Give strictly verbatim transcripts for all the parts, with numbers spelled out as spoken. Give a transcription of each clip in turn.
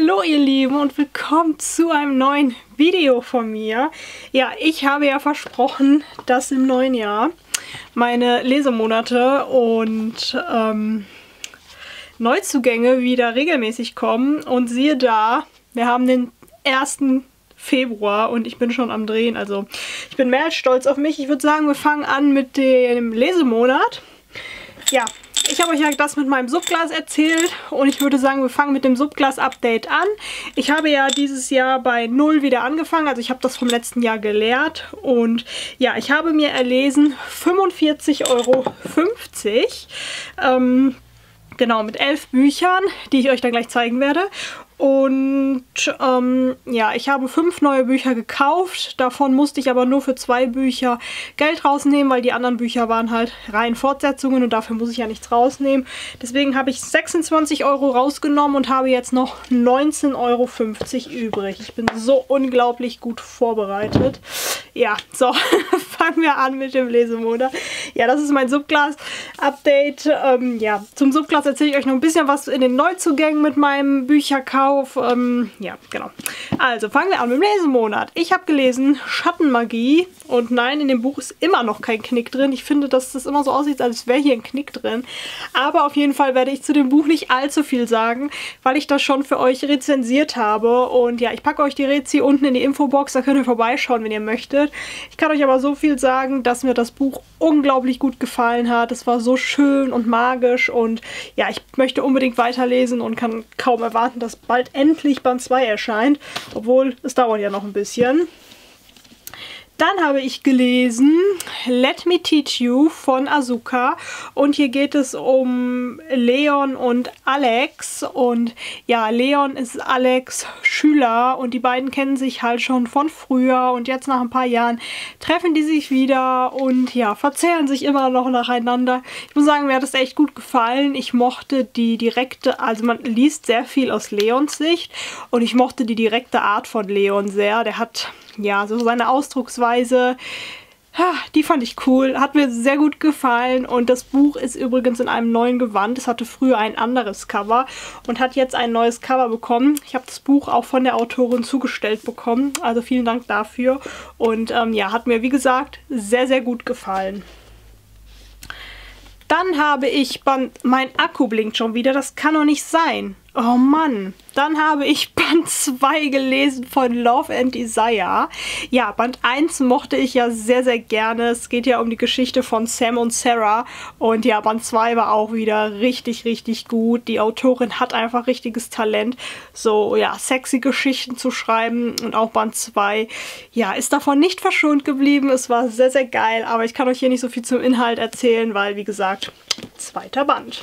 Hallo ihr Lieben und willkommen zu einem neuen Video von mir. Ja, ich habe ja versprochen, dass im neuen Jahr meine Lesemonate und ähm, Neuzugänge wieder regelmäßig kommen. Und siehe da, wir haben den ersten Februar und ich bin schon am Drehen. Also ich bin mehr als stolz auf mich. Ich würde sagen, wir fangen an mit dem Lesemonat. Ja. Ich habe euch ja das mit meinem Subglas erzählt und ich würde sagen, wir fangen mit dem Subglas-Update an. Ich habe ja dieses Jahr bei null wieder angefangen, also ich habe das vom letzten Jahr gelehrt und ja, ich habe mir erlesen fünfundvierzig Euro fünfzig, ähm, genau, mit elf Büchern, die ich euch dann gleich zeigen werde. Und ähm, ja, ich habe fünf neue Bücher gekauft. Davon musste ich aber nur für zwei Bücher Geld rausnehmen, weil die anderen Bücher waren halt rein Fortsetzungen und dafür muss ich ja nichts rausnehmen. Deswegen habe ich sechsundzwanzig Euro rausgenommen und habe jetzt noch neunzehn Euro fünfzig übrig. Ich bin so unglaublich gut vorbereitet. Ja, so, fangen wir an mit dem Lesemonat. Ja, das ist mein Subglas-Update. Ähm, ja, zum Subglas erzähle ich euch noch ein bisschen was in den Neuzugängen mit meinem Bücherkauf. Ähm, ja, genau. Also, fangen wir an mit dem Lesemonat. Ich habe gelesen Schattenmagie und nein, in dem Buch ist immer noch kein Knick drin. Ich finde, dass das immer so aussieht, als wäre hier ein Knick drin. Aber auf jeden Fall werde ich zu dem Buch nicht allzu viel sagen, weil ich das schon für euch rezensiert habe. Und ja, ich packe euch die Rezi unten in die Infobox, da könnt ihr vorbeischauen, wenn ihr möchtet. Ich kann euch aber so viel sagen, dass mir das Buch unglaublich gut gefallen hat. Es war so schön und magisch und ja, ich möchte unbedingt weiterlesen und kann kaum erwarten, dass bald endlich Band zwei erscheint, obwohl es dauert ja noch ein bisschen. Dann habe ich gelesen Let Me Teach You von Asuka und hier geht es um Leon und Alex und ja, Leon ist Alex Schüler und die beiden kennen sich halt schon von früher und jetzt nach ein paar Jahren treffen die sich wieder und ja, verzehren sich immer noch nacheinander. Ich muss sagen, mir hat das echt gut gefallen. Ich mochte die direkte, also man liest sehr viel aus Leons Sicht und ich mochte die direkte Art von Leon sehr. Der hat ja so seine Ausdrucksweise, die fand ich cool, hat mir sehr gut gefallen und das Buch ist übrigens in einem neuen Gewand. Es hatte früher ein anderes Cover und hat jetzt ein neues Cover bekommen. Ich habe das Buch auch von der Autorin zugestellt bekommen, also vielen Dank dafür und ähm, ja, hat mir wie gesagt sehr, sehr gut gefallen. Dann habe ich Band, mein Akku blinkt schon wieder, das kann doch nicht sein. Oh Mann. Dann habe ich Band zwei gelesen von Love and Desire. Ja, Band eins mochte ich ja sehr, sehr gerne. Es geht ja um die Geschichte von Sam und Sarah. Und ja, Band zwei war auch wieder richtig, richtig gut. Die Autorin hat einfach richtiges Talent, so ja, sexy Geschichten zu schreiben. Und auch Band zwei, ja, ist davon nicht verschont geblieben. Es war sehr, sehr geil. Aber ich kann euch hier nicht so viel zum Inhalt erzählen, weil, wie gesagt, zweiter Band.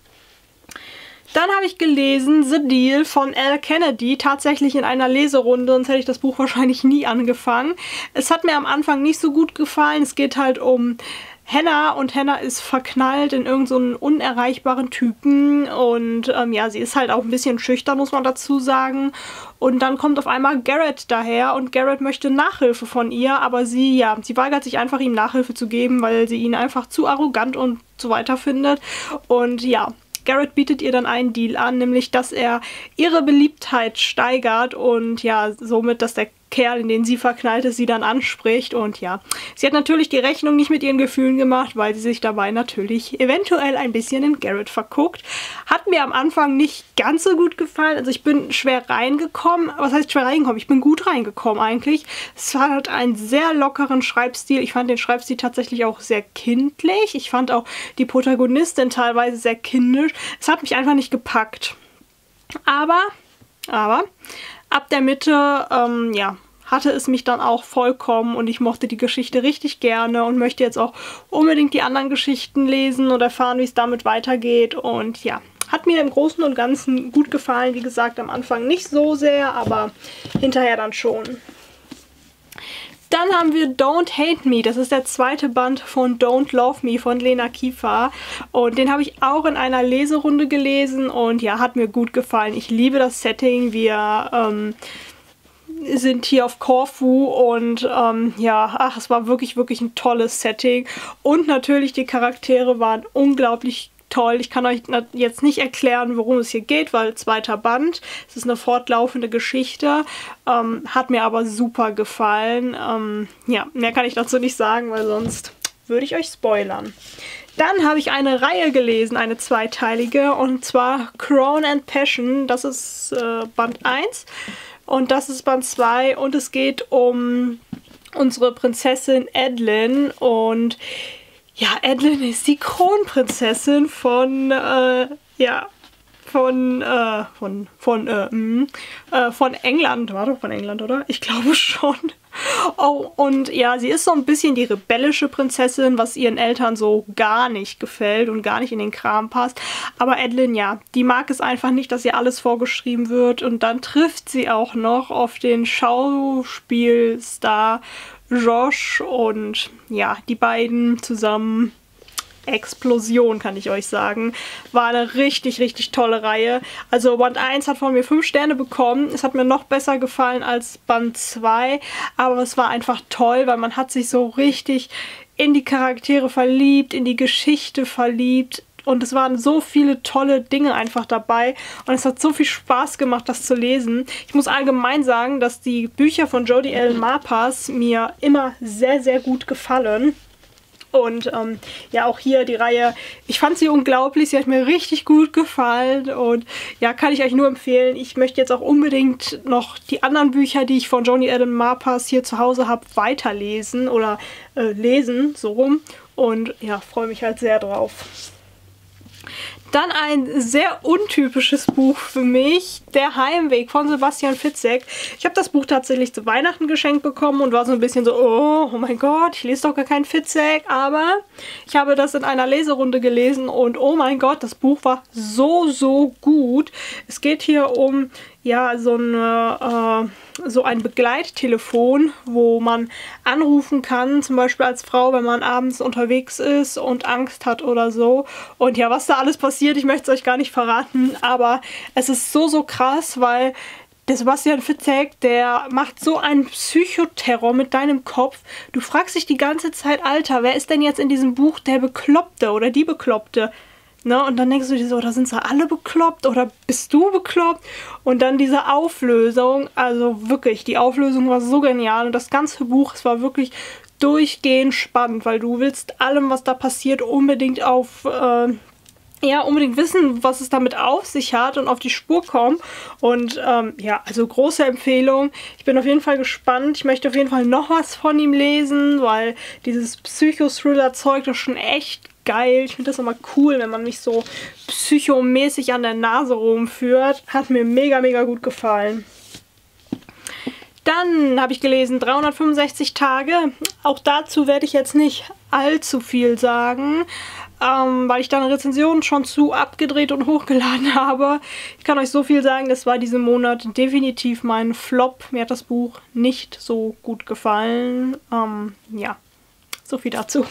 Dann habe ich gelesen The Deal von Elle Kennedy, tatsächlich in einer Leserunde, sonst hätte ich das Buch wahrscheinlich nie angefangen. Es hat mir am Anfang nicht so gut gefallen. Es geht halt um Hannah und Hannah ist verknallt in irgendeinen so unerreichbaren Typen und ähm, ja, sie ist halt auch ein bisschen schüchtern, muss man dazu sagen. Und dann kommt auf einmal Garrett daher und Garrett möchte Nachhilfe von ihr, aber sie, ja, sie weigert sich einfach, ihm Nachhilfe zu geben, weil sie ihn einfach zu arrogant und so weiter findet. Und ja, Garrett bietet ihr dann einen Deal an, nämlich dass er ihre Beliebtheit steigert und ja, somit, dass der Kerl, in den sie verknallt ist, sie dann anspricht und ja, sie hat natürlich die Rechnung nicht mit ihren Gefühlen gemacht, weil sie sich dabei natürlich eventuell ein bisschen in Garrett verguckt. Hat mir am Anfang nicht ganz so gut gefallen, also ich bin schwer reingekommen. Was heißt schwer reingekommen? Ich bin gut reingekommen eigentlich. Es hat einen sehr lockeren Schreibstil. Ich fand den Schreibstil tatsächlich auch sehr kindlich. Ich fand auch die Protagonistin teilweise sehr kindisch. Es hat mich einfach nicht gepackt. Aber, aber, ab der Mitte, ähm, ja, hatte es mich dann auch vollkommen und ich mochte die Geschichte richtig gerne und möchte jetzt auch unbedingt die anderen Geschichten lesen und erfahren, wie es damit weitergeht. Und ja, hat mir im Großen und Ganzen gut gefallen. Wie gesagt, am Anfang nicht so sehr, aber hinterher dann schon. Dann haben wir Don't Hate Me. Das ist der zweite Band von Don't Love Me von Lena Kiefer. Und den habe ich auch in einer Leserunde gelesen und ja, hat mir gut gefallen. Ich liebe das Setting. Wir ähm, sind hier auf Korfu und ähm, ja, ach, es war wirklich, wirklich ein tolles Setting. Und natürlich die Charaktere waren unglaublich toll. Ich kann euch jetzt nicht erklären, worum es hier geht, weil zweiter Band. Es ist eine fortlaufende Geschichte. Ähm, hat mir aber super gefallen. Ähm, ja, mehr kann ich dazu nicht sagen, weil sonst würde ich euch spoilern. Dann habe ich eine Reihe gelesen, eine zweiteilige, und zwar Crown and Passion. Das ist äh, Band eins und das ist Band zwei und es geht um unsere Prinzessin Adeline. Und ja, Adeline ist die Kronprinzessin von, äh, ja, von, äh, von, von, äh, mh, äh, von England. War doch von England, oder? Ich glaube schon. Oh, und ja, sie ist so ein bisschen die rebellische Prinzessin, was ihren Eltern so gar nicht gefällt und gar nicht in den Kram passt. Aber Adeline, ja, die mag es einfach nicht, dass ihr alles vorgeschrieben wird. Und dann trifft sie auch noch auf den Schauspielstar Josh und ja, die beiden zusammen. Explosion, kann ich euch sagen. War eine richtig, richtig tolle Reihe. Also Band eins hat von mir fünf Sterne bekommen. Es hat mir noch besser gefallen als Band zwei, aber es war einfach toll, weil man hat sich so richtig in die Charaktere verliebt, in die Geschichte verliebt. Und es waren so viele tolle Dinge einfach dabei. Und es hat so viel Spaß gemacht, das zu lesen. Ich muss allgemein sagen, dass die Bücher von Jodi Ellen Marpas mir immer sehr, sehr gut gefallen. Und ähm, ja, auch hier die Reihe, ich fand sie unglaublich, sie hat mir richtig gut gefallen und ja, kann ich euch nur empfehlen. Ich möchte jetzt auch unbedingt noch die anderen Bücher, die ich von Jodi Ellen Marpas hier zu Hause habe, weiterlesen oder äh, lesen, so rum. Und ja, freue mich halt sehr drauf. Dann ein sehr untypisches Buch für mich, Der Heimweg von Sebastian Fitzek. Ich habe das Buch tatsächlich zu Weihnachten geschenkt bekommen und war so ein bisschen so, oh, oh mein Gott, ich lese doch gar keinen Fitzek. Aber ich habe das in einer Leserunde gelesen und oh mein Gott, das Buch war so, so gut. Es geht hier um ja, so, eine, äh, so ein Begleittelefon, wo man anrufen kann, zum Beispiel als Frau, wenn man abends unterwegs ist und Angst hat oder so. Und ja, was da alles passiert, ich möchte es euch gar nicht verraten, aber es ist so, so krass, weil der Sebastian Fitzek, der macht so einen Psychoterror mit deinem Kopf. Du fragst dich die ganze Zeit, Alter, wer ist denn jetzt in diesem Buch der Bekloppte oder die Bekloppte? Ne? Und dann denkst du dir so, oder sind sie alle bekloppt oder bist du bekloppt? Und dann diese Auflösung, also wirklich, die Auflösung war so genial und das ganze Buch, es war wirklich durchgehend spannend, weil du willst allem, was da passiert, unbedingt auf... Äh, ja, unbedingt wissen, was es damit auf sich hat und auf die Spur kommen. Und ähm, ja, also große Empfehlung. Ich bin auf jeden Fall gespannt. Ich möchte auf jeden Fall noch was von ihm lesen, weil dieses Psycho-Thriller-Zeug, das ist schon echt geil. Ich finde das immer cool, wenn man mich so psychomäßig an der Nase rumführt. Hat mir mega, mega gut gefallen. Dann habe ich gelesen dreihundertfünfundsechzig Tage. Auch dazu werde ich jetzt nicht allzu viel sagen, ähm, weil ich da eine Rezension schon zu abgedreht und hochgeladen habe. Ich kann euch so viel sagen, das war diesen Monat definitiv mein Flop. Mir hat das Buch nicht so gut gefallen. Ähm, ja, so viel dazu.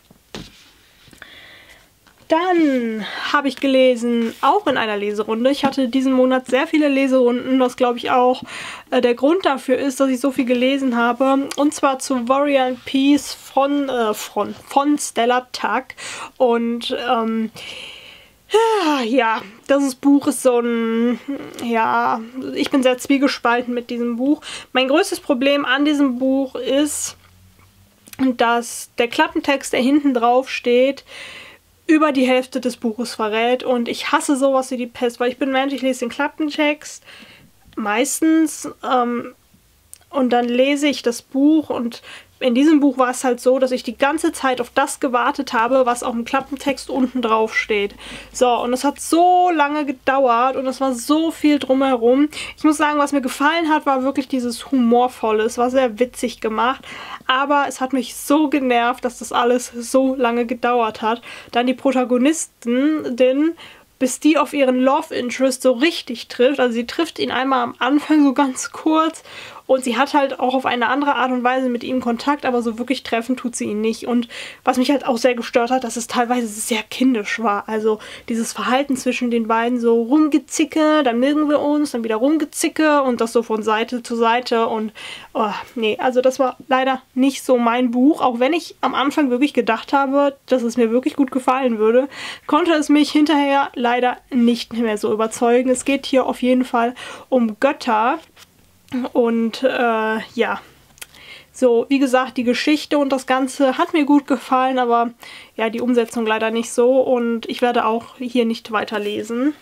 Dann habe ich gelesen, auch in einer Leserunde. Ich hatte diesen Monat sehr viele Leserunden, was glaube ich auch äh, der Grund dafür ist, dass ich so viel gelesen habe. Und zwar zu Warrior and Peace von, äh, von, von Stella Tuck. Und ähm, ja, das Buch ist so ein, ja, ich bin sehr zwiegespalten mit diesem Buch. Mein größtes Problem an diesem Buch ist, dass der Klappentext, der hinten drauf steht, über die Hälfte des Buches verrät und ich hasse sowas wie die Pest, weil ich bin Mensch, ich lese den Klappentext meistens ähm, und dann lese ich das Buch und in diesem Buch war es halt so, dass ich die ganze Zeit auf das gewartet habe, was auf dem Klappentext unten drauf steht. So, und es hat so lange gedauert und es war so viel drumherum. Ich muss sagen, was mir gefallen hat, war wirklich dieses Humorvolle. Es war sehr witzig gemacht, aber es hat mich so genervt, dass das alles so lange gedauert hat. Dann die Protagonistin, denn bis die auf ihren Love Interest so richtig trifft. Also sie trifft ihn einmal am Anfang so ganz kurz Und sie hat halt auch auf eine andere Art und Weise mit ihm Kontakt, aber so wirklich treffen tut sie ihn nicht. Und was mich halt auch sehr gestört hat, dass es teilweise sehr kindisch war. Also dieses Verhalten zwischen den beiden, so rumgezicke, dann mögen wir uns, dann wieder rumgezicke und das so von Seite zu Seite. Und oh, nee, also das war leider nicht so mein Buch. Auch wenn ich am Anfang wirklich gedacht habe, dass es mir wirklich gut gefallen würde, konnte es mich hinterher leider nicht mehr so überzeugen. Es geht hier auf jeden Fall um Götter. Und äh, ja, so wie gesagt, die Geschichte und das Ganze hat mir gut gefallen, aber ja, die Umsetzung leider nicht so und ich werde auch hier nicht weiterlesen.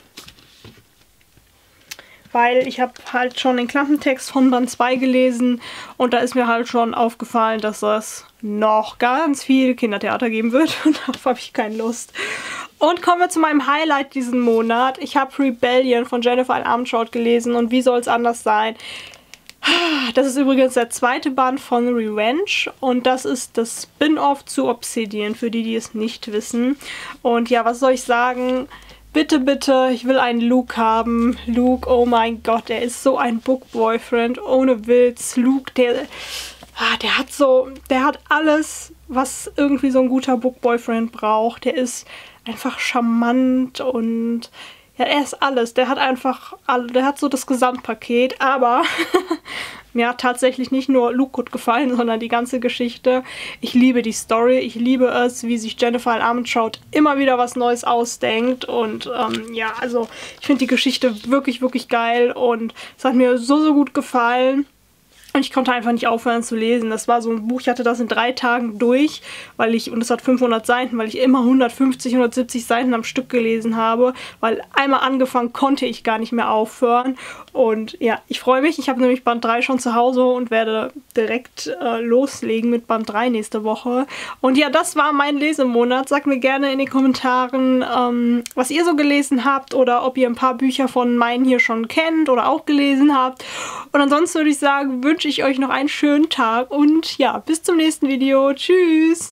Weil ich habe halt schon den Klappentext von Band zwei gelesen und da ist mir halt schon aufgefallen, dass es noch ganz viel Kindertheater geben wird und darauf habe ich keine Lust. Und kommen wir zu meinem Highlight diesen Monat. Ich habe Rebellion von Jennifer L. Armentrout gelesen und wie soll es anders sein? Das ist übrigens der zweite Band von Revenge und das ist das Spin-off zu Obsidian, für die, die es nicht wissen. Und ja, was soll ich sagen? Bitte, bitte, ich will einen Luke haben. Luke, oh mein Gott, er ist so ein Book-Boyfriend, ohne Witz. Luke, der, ah, der hat so, der hat alles, was irgendwie so ein guter Book-Boyfriend braucht. Der ist einfach charmant und ja, er ist alles. Der hat einfach, der hat so das Gesamtpaket, aber mir hat tatsächlich nicht nur Luke gut gefallen, sondern die ganze Geschichte. Ich liebe die Story, ich liebe es, wie sich Jennifer L. Armentrout immer wieder was Neues ausdenkt und ähm, ja, also ich finde die Geschichte wirklich, wirklich geil und es hat mir so, so gut gefallen. Und ich konnte einfach nicht aufhören zu lesen. Das war so ein Buch, ich hatte das in drei Tagen durch, weil ich, und es hat fünfhundert Seiten, weil ich immer hundertfünfzig, hundertsiebzig Seiten am Stück gelesen habe, weil einmal angefangen konnte ich gar nicht mehr aufhören. Und ja, ich freue mich. Ich habe nämlich Band drei schon zu Hause und werde direkt äh, loslegen mit Band drei nächste Woche. Und ja, das war mein Lesemonat. Sagt mir gerne in den Kommentaren, ähm, was ihr so gelesen habt oder ob ihr ein paar Bücher von meinen hier schon kennt oder auch gelesen habt. Und ansonsten würde ich sagen, wünsche ich euch noch einen schönen Tag und ja, bis zum nächsten Video. Tschüss!